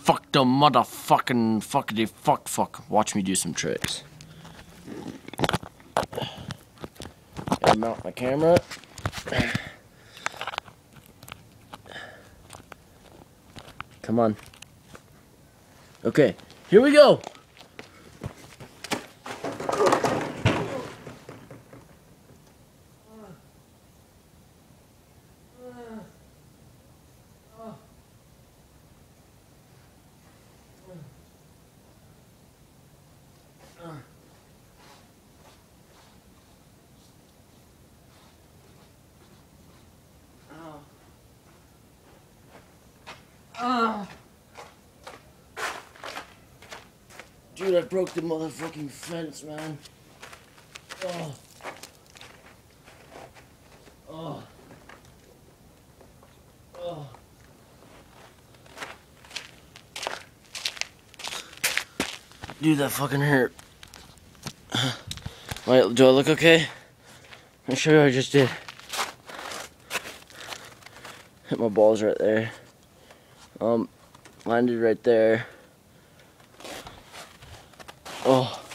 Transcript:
fuck the motherfucking fuckity fuck. Watch me do some tricks. Gotta mount my camera. Come on. Okay, here we go. Dude, I broke the motherfucking fence, man. Oh. Oh. Oh. Dude, that fucking hurt. Wait, do I look okay? Let me show you what I just did. Hit my balls right there. Landed right there. Oh.